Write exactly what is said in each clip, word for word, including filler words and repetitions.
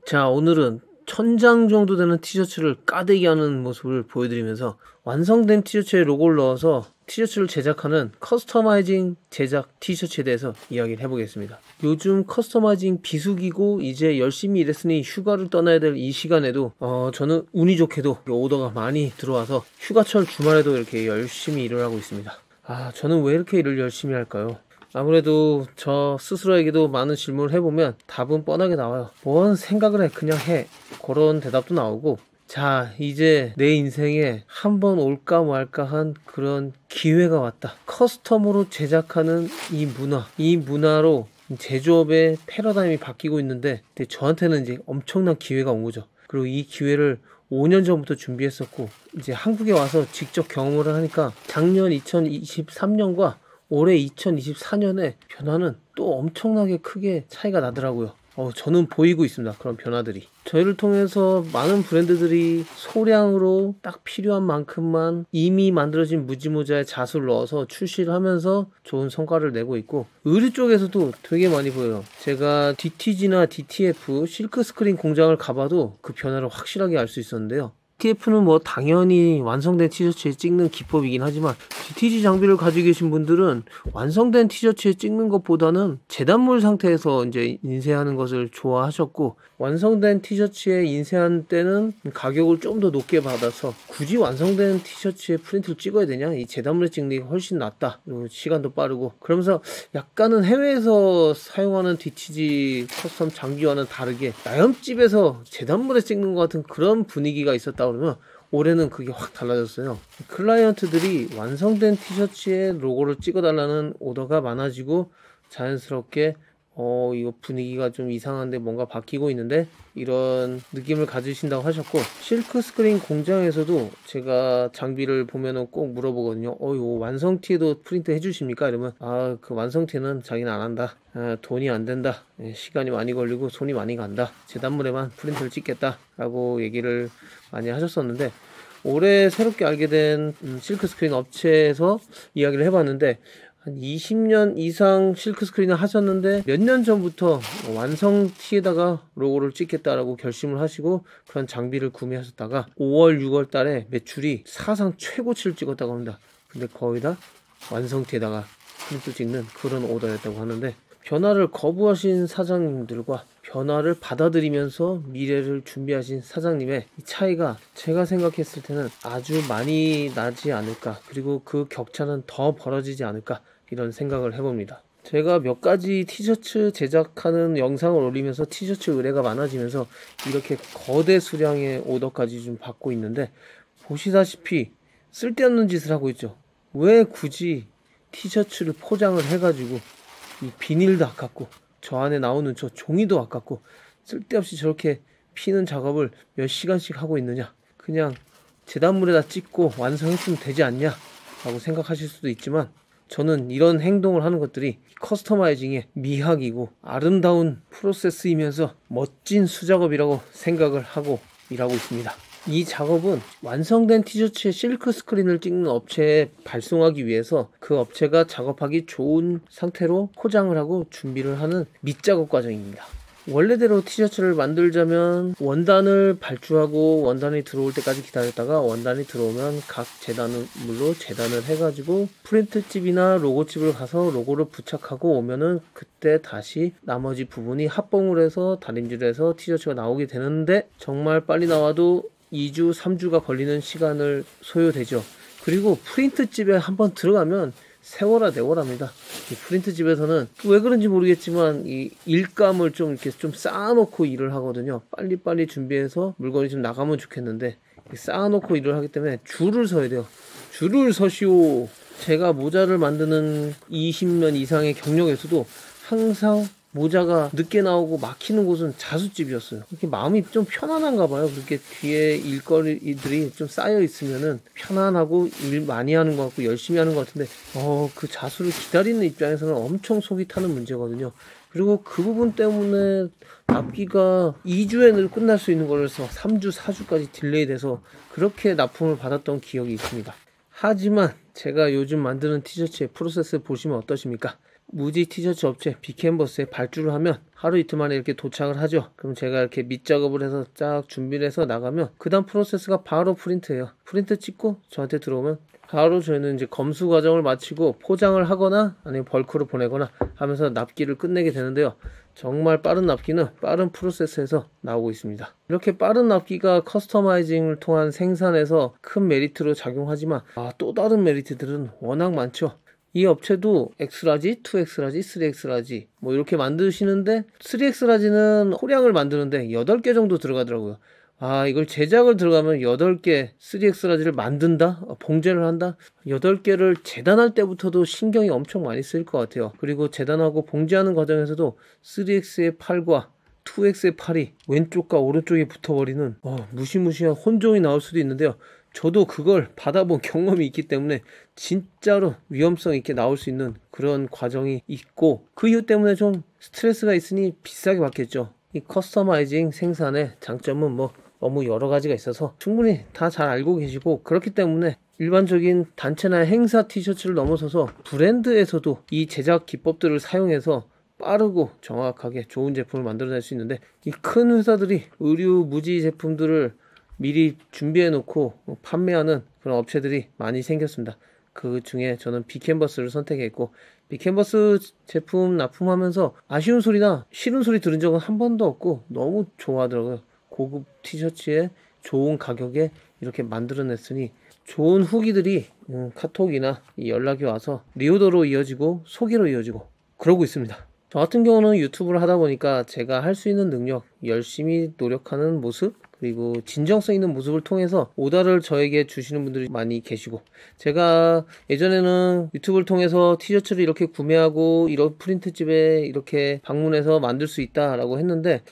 자, 오늘은 천장 정도 되는 티셔츠를 까대기 하는 모습을 보여드리면서 완성된 티셔츠에 로고를 넣어서 티셔츠를 제작하는 커스터마이징 제작 티셔츠에 대해서 이야기를 해보겠습니다. 요즘 커스터마이징 비수기고 이제 열심히 일했으니 휴가를 떠나야 될 이 시간에도 어, 저는 운이 좋게도 오더가 많이 들어와서 휴가철 주말에도 이렇게 열심히 일을 하고 있습니다. 아, 저는 왜 이렇게 일을 열심히 할까요? 아무래도 저 스스로에게도 많은 질문을 해보면 답은 뻔하게 나와요. 뭔 생각을 해, 그냥 해. 그런 대답도 나오고, 자, 이제 내 인생에 한번 올까 말까 한 그런 기회가 왔다. 커스텀으로 제작하는 이 문화, 이 문화로 제조업의 패러다임이 바뀌고 있는데, 근데 저한테는 이제 엄청난 기회가 온 거죠. 그리고 이 기회를 오 년 전부터 준비했었고, 이제 한국에 와서 직접 경험을 하니까 작년 이천이십삼 년과 올해 이천이십사 년에 변화는 또 엄청나게 크게 차이가 나더라고요. 어, 저는 보이고 있습니다. 그런 변화들이. 저희를 통해서 많은 브랜드들이 소량으로 딱 필요한 만큼만 이미 만들어진 무지모자에 자수를 넣어서 출시를 하면서 좋은 성과를 내고 있고, 의류 쪽에서도 되게 많이 보여요. 제가 디티지나 디티에프 실크스크린 공장을 가봐도 그 변화를 확실하게 알 수 있었는데요. 디티에프는 뭐 당연히 완성된 티셔츠에 찍는 기법이긴 하지만 디티지 장비를 가지고 계신 분들은 완성된 티셔츠에 찍는 것보다는 재단물 상태에서 이제 인쇄하는 것을 좋아하셨고, 완성된 티셔츠에 인쇄한 때는 가격을 좀 더 높게 받아서 굳이 완성된 티셔츠에 프린트를 찍어야 되냐, 이 재단물에 찍는 게 훨씬 낫다, 그리고 시간도 빠르고, 그러면서 약간은 해외에서 사용하는 디티지 커스텀 장비와는 다르게 나염집에서 재단물에 찍는 것 같은 그런 분위기가 있었다 그러면 올해는 그게 확 달라졌어요. 클라이언트들이 완성된 티셔츠에 로고를 찍어달라는 오더가 많아지고, 자연스럽게 어 이거 분위기가 좀 이상한데 뭔가 바뀌고 있는데, 이런 느낌을 가지신다고 하셨고, 실크 스크린 공장에서도 제가 장비를 보면은 꼭 물어보거든요. 어 이거 완성티에도 프린트 해주십니까? 이러면 아, 그 완성티는 자기는 안 한다. 아, 돈이 안 된다. 시간이 많이 걸리고 손이 많이 간다. 재단물에만 프린트를 찍겠다 라고 얘기를 많이 하셨었는데, 올해 새롭게 알게 된 실크 스크린 업체에서 이야기를 해봤는데, 한 이십 년 이상 실크 스크린을 하셨는데 몇 년 전부터 완성 티에다가 로고를 찍겠다라고 결심을 하시고 그런 장비를 구매하셨다가 오월 유월 달에 매출이 사상 최고치를 찍었다고 합니다. 근데 거의 다 완성 티에다가 프린트 찍는 그런 오더였다고 하는데, 변화를 거부하신 사장님들과 변화를 받아들이면서 미래를 준비하신 사장님의 이 차이가 제가 생각했을 때는 아주 많이 나지 않을까, 그리고 그 격차는 더 벌어지지 않을까, 이런 생각을 해봅니다. 제가 몇 가지 티셔츠 제작하는 영상을 올리면서 티셔츠 의뢰가 많아지면서 이렇게 거대 수량의 오더까지 좀 받고 있는데, 보시다시피 쓸데없는 짓을 하고 있죠. 왜 굳이 티셔츠를 포장을 해가지고 이 비닐도 아깝고 저 안에 나오는 저 종이도 아깝고 쓸데없이 저렇게 피는 작업을 몇 시간씩 하고 있느냐, 그냥 재단물에다 찍고 완성했으면 되지 않냐 라고 생각하실 수도 있지만, 저는 이런 행동을 하는 것들이 커스터마이징의 미학이고 아름다운 프로세스이면서 멋진 수작업이라고 생각을 하고 일하고 있습니다. 이 작업은 완성된 티셔츠에 실크 스크린을 찍는 업체에 발송하기 위해서 그 업체가 작업하기 좋은 상태로 포장을 하고 준비를 하는 밑작업 과정입니다. 원래대로 티셔츠를 만들자면 원단을 발주하고 원단이 들어올 때까지 기다렸다가 원단이 들어오면 각 재단물로 재단을 해가지고 프린트집이나 로고집을 가서 로고를 부착하고 오면은 그때 다시 나머지 부분이 합봉을 해서 다림질을 해서 티셔츠가 나오게 되는데, 정말 빨리 나와도 이 주, 삼 주가 걸리는 시간을 소요되죠. 그리고 프린트집에 한번 들어가면 세워라 내워랍니다. 이 프린트집에서는 왜 그런지 모르겠지만 이 일감을 좀 이렇게 좀 쌓아놓고 일을 하거든요. 빨리빨리 준비해서 물건이 좀 나가면 좋겠는데 쌓아놓고 일을 하기 때문에 줄을 서야 돼요. 줄을 서시오. 제가 모자를 만드는 이십 년 이상의 경력에서도 항상 모자가 늦게 나오고 막히는 곳은 자수집이었어요. 이렇게 마음이 좀 편안한가 봐요. 그렇게 뒤에 일거리들이 좀 쌓여 있으면은 편안하고 일 많이 하는 것 같고 열심히 하는 것 같은데, 어, 그 자수를 기다리는 입장에서는 엄청 속이 타는 문제거든요. 그리고 그 부분 때문에 납기가 이 주에 끝날 수 있는 거라서 삼 주, 사 주까지 딜레이 돼서 그렇게 납품을 받았던 기억이 있습니다. 하지만 제가 요즘 만드는 티셔츠의 프로세스 보시면 어떠십니까? 무지 티셔츠 업체 빅캔버스에 발주를 하면 하루 이틀 만에 이렇게 도착을 하죠. 그럼 제가 이렇게 밑작업을 해서 쫙 준비를 해서 나가면 그 다음 프로세스가 바로 프린트예요. 프린트 찍고 저한테 들어오면 바로 저희는 이제 검수 과정을 마치고 포장을 하거나 아니면 벌크로 보내거나 하면서 납기를 끝내게 되는데요. 정말 빠른 납기는 빠른 프로세스에서 나오고 있습니다. 이렇게 빠른 납기가 커스터마이징을 통한 생산에서 큰 메리트로 작용하지만 아, 또 다른 메리트들은 워낙 많죠. 이 업체도 X라지, 투 엑스라지, 쓰리 엑스라지 뭐 이렇게 만드시는데 쓰리 엑스라지는 호량을 만드는데 여덟 개 정도 들어가더라고요. 아, 이걸 제작을 들어가면 여덟 개 쓰리 엑스라지를 만든다? 봉제를 한다? 여덟 개를 재단할 때부터도 신경이 엄청 많이 쓰일 것 같아요. 그리고 재단하고 봉제하는 과정에서도 쓰리 엑스의 팔과 투 엑스의 팔이 왼쪽과 오른쪽에 붙어버리는 어, 무시무시한 혼종이 나올 수도 있는데요. 저도 그걸 받아본 경험이 있기 때문에 진짜로 위험성 있게 나올 수 있는 그런 과정이 있고 그 이유 때문에 좀 스트레스가 있으니 비싸게 받겠죠. 이 커스터마이징 생산의 장점은 뭐 너무 여러 가지가 있어서 충분히 다 잘 알고 계시고 그렇기 때문에 일반적인 단체나 행사 티셔츠를 넘어서서 브랜드에서도 이 제작 기법들을 사용해서 빠르고 정확하게 좋은 제품을 만들어낼 수 있는데 이 큰 회사들이 의류 무지 제품들을 미리 준비해 놓고 판매하는 그런 업체들이 많이 생겼습니다. 그 중에 저는 빅캔버스를 선택했고 빅캔버스 제품 납품하면서 아쉬운 소리나 싫은 소리 들은 적은 한 번도 없고 너무 좋아하더라고요. 고급 티셔츠에 좋은 가격에 이렇게 만들어냈으니 좋은 후기들이 음, 카톡이나 연락이 와서 리오더로 이어지고 소개로 이어지고 그러고 있습니다. 저 같은 경우는 유튜브를 하다 보니까 제가 할 수 있는 능력, 열심히 노력하는 모습 그리고 진정성 있는 모습을 통해서 오더를 저에게 주시는 분들이 많이 계시고 제가 예전에는 유튜브를 통해서 티셔츠를 이렇게 구매하고 이런 프린트집에 이렇게 방문해서 만들 수 있다라고 했는데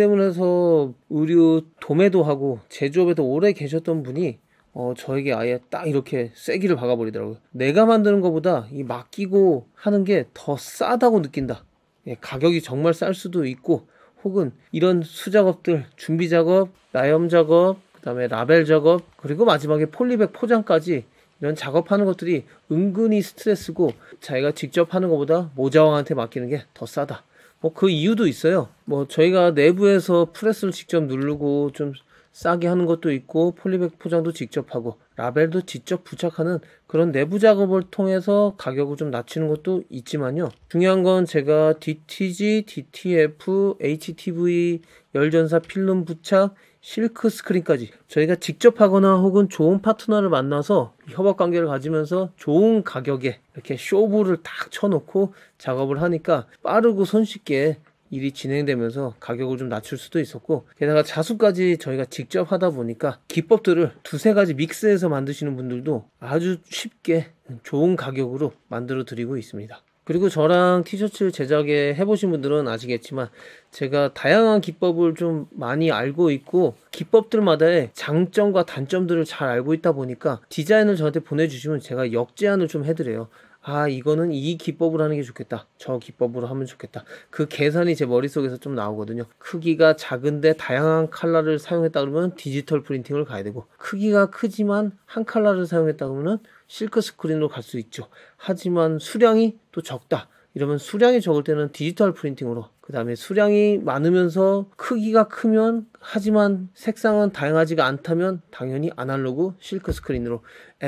동대문에서 의류 도매도 하고 제조업에도 오래 계셨던 분이 어, 저에게 아예 딱 이렇게 쐐기를 박아버리더라고요. 내가 만드는 것보다 이 맡기고 하는 게 더 싸다고 느낀다. 예, 가격이 정말 쌀 수도 있고 혹은 이런 수작업들, 준비 작업, 나염 작업, 그 다음에 라벨 작업, 그리고 마지막에 폴리백 포장까지 이런 작업하는 것들이 은근히 스트레스고 자기가 직접 하는 것보다 모자왕한테 맡기는 게 더 싸다. 뭐 그 이유도 있어요. 뭐 저희가 내부에서 프레스를 직접 누르고 좀 싸게 하는 것도 있고 폴리백 포장도 직접 하고 라벨도 직접 부착하는 그런 내부 작업을 통해서 가격을 좀 낮추는 것도 있지만요. 중요한 건 제가 디티지, 디티에프, 에이치티브이, 열전사 필름 부착, 실크 스크린까지 저희가 직접 하거나 혹은 좋은 파트너를 만나서 협업 관계를 가지면서 좋은 가격에 이렇게 쇼부를 딱 쳐놓고 작업을 하니까 빠르고 손쉽게 일이 진행되면서 가격을 좀 낮출 수도 있었고 게다가 자수까지 저희가 직접 하다 보니까 기법들을 두세 가지 믹스해서 만드시는 분들도 아주 쉽게 좋은 가격으로 만들어 드리고 있습니다. 그리고 저랑 티셔츠 제작에 해보신 분들은 아시겠지만 제가 다양한 기법을 좀 많이 알고 있고 기법들마다의 장점과 단점들을 잘 알고 있다 보니까 디자인을 저한테 보내주시면 제가 역제안을 좀 해드려요. 아, 이거는 이 기법으로 하는 게 좋겠다. 저 기법으로 하면 좋겠다. 그 계산이 제 머릿속에서 좀 나오거든요. 크기가 작은데 다양한 컬러를 사용했다 그러면 디지털 프린팅을 가야 되고 크기가 크지만 한 컬러를 사용했다 그러면 실크 스크린으로 갈 수 있죠. 하지만 수량이 또 적다. 이러면 수량이 적을 때는 디지털 프린팅으로 그 다음에 수량이 많으면서 크기가 크면 하지만 색상은 다양하지가 않다면 당연히 아날로그 실크 스크린으로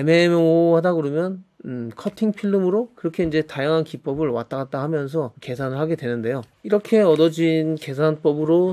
애매모호하다 그러면 음, 커팅 필름으로 그렇게 이제 다양한 기법을 왔다 갔다 하면서 계산을 하게 되는데요. 이렇게 얻어진 계산법으로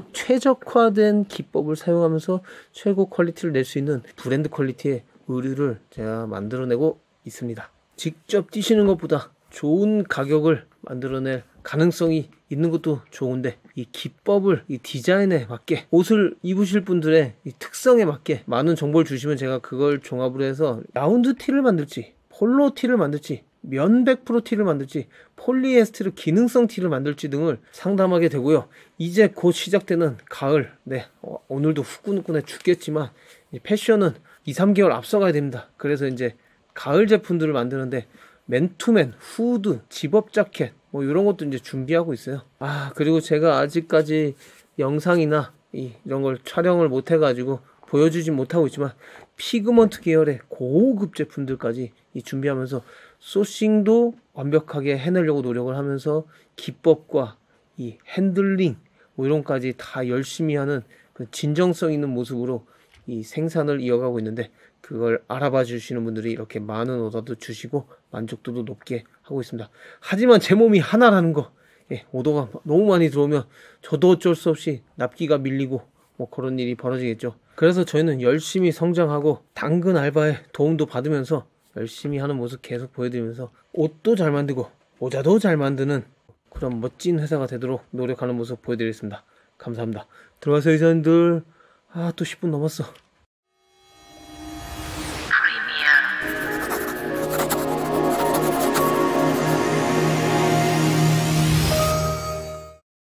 최적화된 기법을 사용하면서 최고 퀄리티를 낼 수 있는 브랜드 퀄리티의 의류를 제가 만들어내고 있습니다. 직접 뛰시는 것보다 좋은 가격을 만들어낼 가능성이 있는 것도 좋은데 이 기법을 이 디자인에 맞게 옷을 입으실 분들의 이 특성에 맞게 많은 정보를 주시면 제가 그걸 종합으로 해서 라운드 티를 만들지 폴로 티를 만들지 면 백 퍼센트 티를 만들지 폴리에스테르 기능성 티를 만들지 등을 상담하게 되고요. 이제 곧 시작되는 가을 네 어, 오늘도 후끈후끈해 죽겠지만 패션은 이, 삼 개월 앞서가야 됩니다. 그래서 이제 가을 제품들을 만드는데 맨투맨, 후드, 집업 자켓 뭐 이런 것도 이제 준비하고 있어요. 아 그리고 제가 아직까지 영상이나 이, 이런 걸 촬영을 못 해가지고 보여주진 못하고 있지만 피그먼트 계열의 고급 제품들까지 이 준비하면서 소싱도 완벽하게 해내려고 노력을 하면서 기법과 이 핸들링 뭐 이런까지 다 열심히 하는 그 진정성 있는 모습으로 이 생산을 이어가고 있는데, 그걸 알아봐 주시는 분들이 이렇게 많은 오더도 주시고 만족도도 높게 하고 있습니다. 하지만 제 몸이 하나라는 거, 예, 오더가 너무 많이 들어오면 저도 어쩔 수 없이 납기가 밀리고 뭐 그런 일이 벌어지겠죠. 그래서 저희는 열심히 성장하고 당근 알바에 도움도 받으면서 열심히 하는 모습 계속 보여드리면서 옷도 잘 만들고 모자도 잘 만드는 그런 멋진 회사가 되도록 노력하는 모습 보여드리겠습니다. 감사합니다. 들어가세요 이사님들. 아, 또 십 분 넘었어.